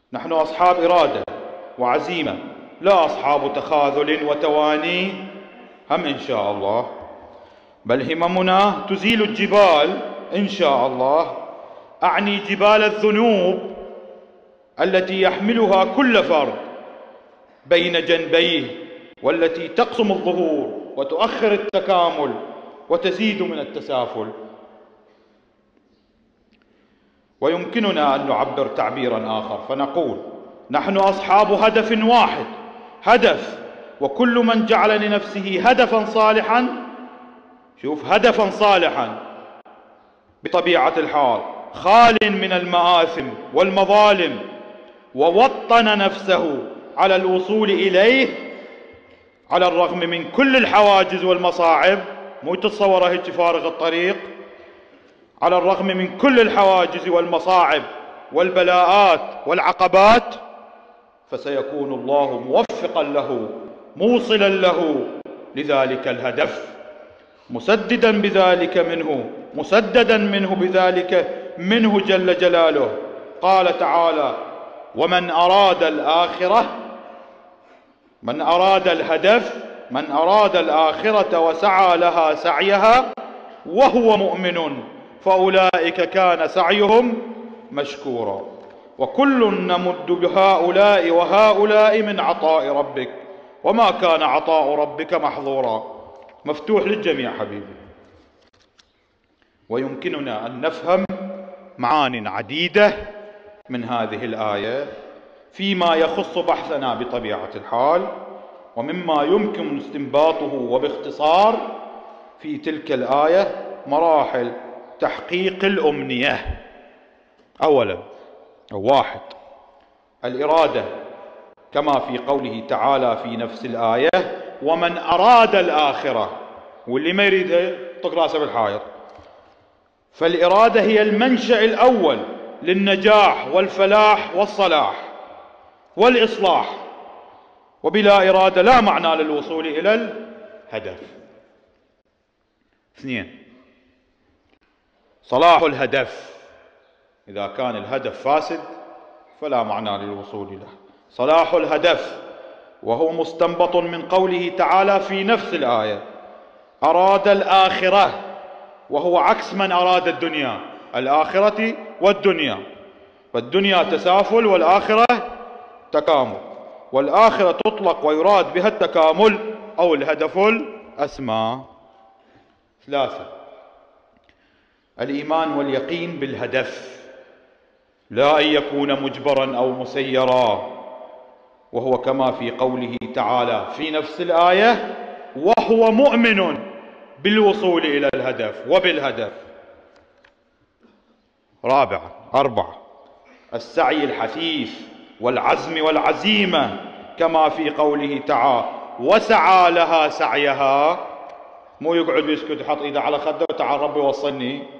نحن أصحاب إرادة وعزيمة، لا أصحاب تخاذل وتواني هم إن شاء الله، بل هممنا تزيل الجبال إن شاء الله، أعني جبال الذنوب التي يحملها كل فرد بين جنبيه، والتي تقسم الظهور وتؤخر التكامل وتزيد من التسافل. ويمكننا أن نعبر تعبيرا آخر فنقول: نحن أصحاب هدف واحد، هدف، وكل من جعل لنفسه هدفا صالحا، شوف، هدفا صالحا بطبيعة الحال، خال من المآثم والمظالم، ووطن نفسه على الوصول إليه على الرغم من كل الحواجز والمصاعب، مو تتصور هيك فارغ الطريق، على الرغم من كل الحواجز والمصاعب والبلاءات والعقبات، فسيكون الله موفقا له، موصلا له لذلك الهدف، مسددا بذلك منه، مسددا منه بذلك منه جل جلاله. قال تعالى: ومن أراد الآخرة، من أراد الهدف، من أراد الآخرة وسعى لها سعيها وهو مؤمن فأولئك كان سعيهم مشكورا، وكل نمد بهؤلاء وهؤلاء من عطاء ربك وما كان عطاء ربك محظورا. مفتوح للجميع حبيبي. ويمكننا أن نفهم معان عديدة من هذه الآية فيما يخص بحثنا بطبيعة الحال، ومما يمكن استنباطه وباختصار في تلك الآية مراحل تحقيق الأمنية. أولا، واحد، الإرادة، كما في قوله تعالى في نفس الآية: ومن أراد الآخرة، واللي ما يريدها طق راسه بالحائط. فالإرادة هي المنشأ الأول للنجاح والفلاح والصلاح والإصلاح، وبلا إرادة لا معنى للوصول إلى الهدف. اثنين، صلاح الهدف، إذا كان الهدف فاسد فلا معنى للوصول له. صلاح الهدف، وهو مستنبط من قوله تعالى في نفس الآية: أراد الآخرة، وهو عكس من أراد الدنيا، الآخرة والدنيا، فالدنيا تسافل والآخرة تكامل، والآخرة تطلق ويراد بها التكامل أو الهدف الأسمى. ثلاثة، الإيمان واليقين بالهدف، لا أن يكون مجبرا أو مسيرا، وهو كما في قوله تعالى في نفس الآية: وهو مؤمن بالوصول إلى الهدف وبالهدف. رابعا، أربعة، السعي الحثيث والعزم والعزيمة، كما في قوله تعالى: وسعى لها سعيها، مو يقعد يسكت يحط ايده على خده وتعال ربي وصلني،